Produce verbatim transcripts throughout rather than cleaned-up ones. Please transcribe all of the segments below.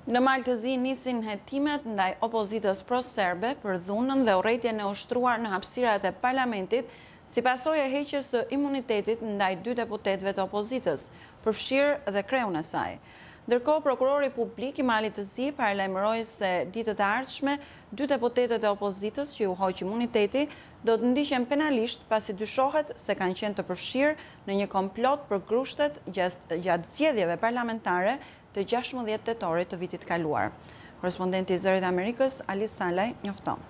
Në Malë të Zi nisin hetimet ndaj opozitës pro-serbe për dhunën dhe urrëtitjen e ushtruar në hapësirat e parlamentit si pasojë e heqjes së imunitetit ndaj dy deputetëve të opozitës, përfshirë dhe kreun e saj. Ndërkohë, prokurori publik i Malit të Zi paralajmëroi se ditët e ardhshme dy deputetët e opozitës që u hoq imuniteti do të ndiqen penalisht pasi dyshohet se kanë qenë të përfshirë në një komplot për grushtet gjatë zgjedhjeve parlamentare të gjashtëmbëdhjetë tetorit të vitit kaluar. Korrespondenti i Zërit Amerikës, Ali Salaj, njofton.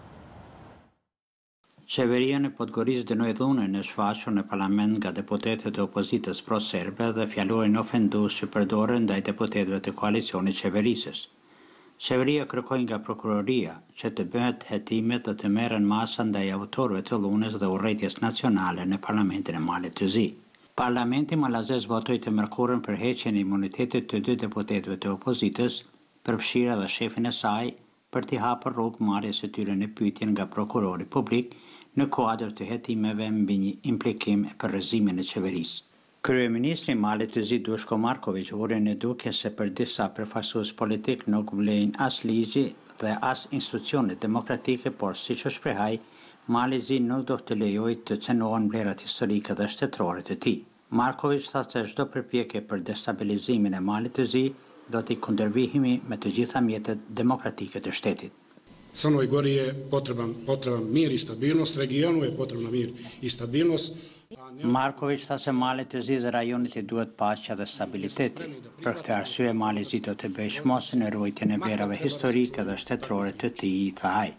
Qeveria në Podgoricë dënoi dhunën e shfaqur në parlament nga deputetët e opozitës pro-serbe dhe fjalorin ofendues që përdoren ndaj deputetëve të koalicionit qeverisës. Qeveria kërkoi nga prokuroria që të bëhet hetimet dhe të merren masa ndaj autorëve të dhunës dhe urrëtitjes nacionale në parlamentin e Malit të Zi. Parlamenti malazes votoi të mërkurën për heqjen e imunitetit të dy deputetëve të opozitës, përfshirë edhe shefin e saj, për t'i hapur rrugë marrjes së tyre në pyetje nga prokurori publik në kuadër të hetimeve mbi një implikim për rrëzimin e qeverisë. Kryeministri i Malit të Zi Dushko Marković uri në duke se për disa përfaqësues politik nuk vlejnë as ligji dhe as institucionet demokratike, por siç u shprehai, Mali i Zi nuk do të lejojë të cënohen vlerat historike dhe shtetërore të tij. Marković tha se çdo përpjekje për destabilizimin e Malit të Zi do t'i kundërvihemi me të gjitha mjetet demokratike të shtetit. Crnoj Gori je potreban, potreban mir i stabilnost, regionu je potrebna mir i stabilnost. Marković tha se Malit të Zi dhe rajonit i duhet paqja dhe stabiliteti. Për këtë arsye Mali i Zi do të bëjë shmos në ruajtjen e vlerave historike dhe shtetërore të tij, tha ai.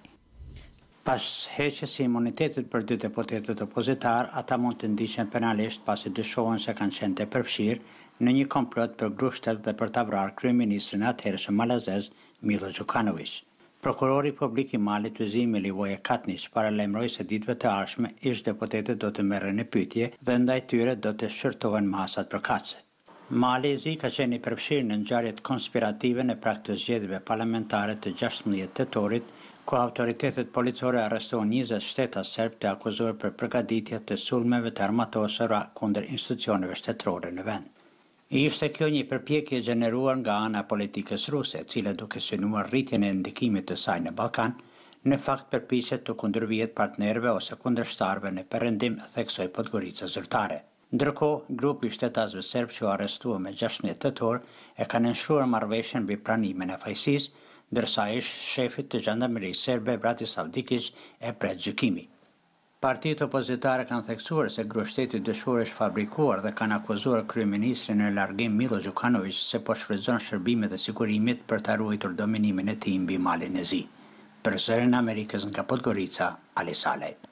Pas heqjes së imunitetit për dy deputetët opozitar, ata mund të ndiqen penalisht pasi dyshohen se kanë qenë të përfshirë në një komplot për grushtet dhe për ta vrarë kryeministrin atëhershëm malazez Milo Đukanović. Prokurori publik i Malit të Zi Milivoje Katnić paralajmëroi se ditëve të ardhshme ish deputetët do të merren në pyetje dhe ndaj tyre do të shqyrtohen masat përkatëse. Mali i Zi ka qenë i përfshirë në ngjarjet konspirative në prag të zgjedhjeve parlamentare të gjashtëmbëdhjetë tetorit, ku autoritetet policore arrestuan njëzet shtetas serb të akuzuar për përgatitje të sulmeve të armatosura kundër institucioneve shtetërore në vend. Ishte kjo një përpjekje gjeneruar nga ana politikës ruse, e cila duke synuar rritjen e ndikimit të saj në Ballkan, në fakt përpiqet të kundërvihet partnerëve ose kundërshtarëve në perëndim, theksoi Podgorica zyrtare. Ndërkohë, grupi i shtetasëve serb që u arrestua me gjashtëmbëdhjetë tetor e ka nënshkruar marrëveshjen mbi pranimin e fajësisë, ndërsa ish shefit të zhandarmerisë serbe Bratislav Dikić e pret gjykimi. Partitë opozitare kanë theksuar se groshteti dëshuar është fabrikuar dhe kanë akuzuar kryeministrin në largim Milo Đukanović se po shfrytëzon shërbimet e sigurimit për ta ruajtur dominimin e tij mbi Malin e Zi. Për Zërin e Amerikës nga Podgorica, Ali Salaj.